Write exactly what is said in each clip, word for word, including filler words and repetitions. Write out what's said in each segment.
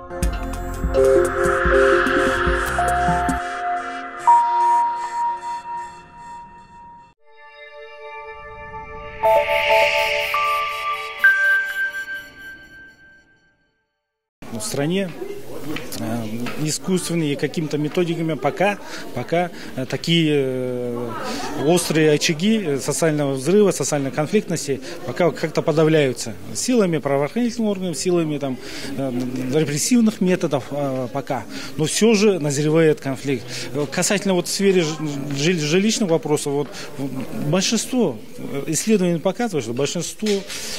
В стране искусственными какими-то методиками пока, пока такие острые очаги социального взрыва, социальной конфликтности пока как-то подавляются силами правоохранительных органов, силами там, репрессивных методов пока. Но все же назревает конфликт. Касательно вот в сфере жилищных вопросов, вот, большинство исследований показывает, что большинство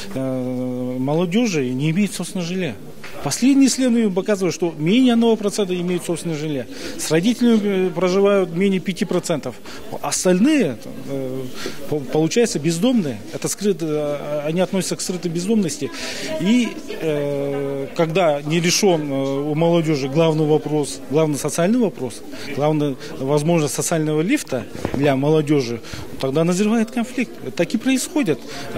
молодежи не имеет собственного жилья. Последние исследования показывают, что менее одного процента имеют собственное жилье. С родителями проживают менее пяти процентов. Остальные, получается, бездомные. Это скрыто, они относятся к скрытой бездомности. И э, когда не решен у молодежи главный вопрос, главный социальный вопрос, главная возможность социального лифта для молодежи, тогда назревает конфликт. Так и происходит.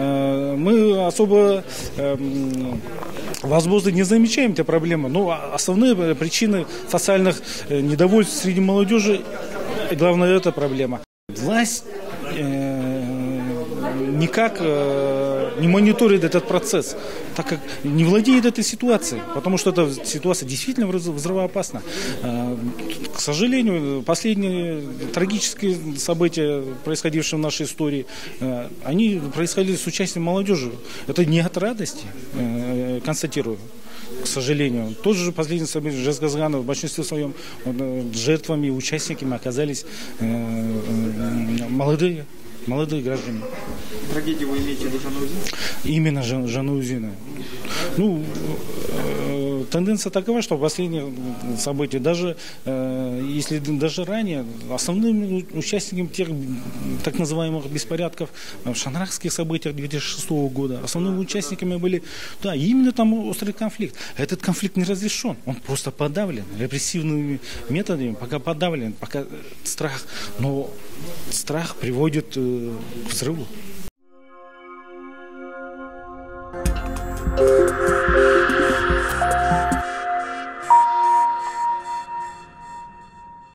Мы особо э, возможно, не замечаем эти проблемы, но основные причины социальных недовольств среди молодежи, главное, это проблема. Власть э, никак э, не мониторит этот процесс, так как не владеет этой ситуацией, потому что эта ситуация действительно взрывоопасна. Э, к сожалению, последние трагические события, происходившие в нашей истории, э, они происходили с участием молодежи. Это не от радости, э, констатирую. К сожалению. Тот же последний событие Жезказгана в большинстве своем жертвами и участниками оказались э, э, молодые, молодые граждане. Трагедию вы имеете в виду Жанаузина? Именно Жан, Жанаузина. Ну, э, тенденция такова, что в последних событиях, даже э, если даже ранее, основными участниками тех так называемых беспорядков в шанрахских событиях две тысячи шестого года, основными участниками были, да, именно там острый конфликт. Этот конфликт не разрешен, он просто подавлен репрессивными методами, пока подавлен, пока страх, но страх приводит э, к взрыву.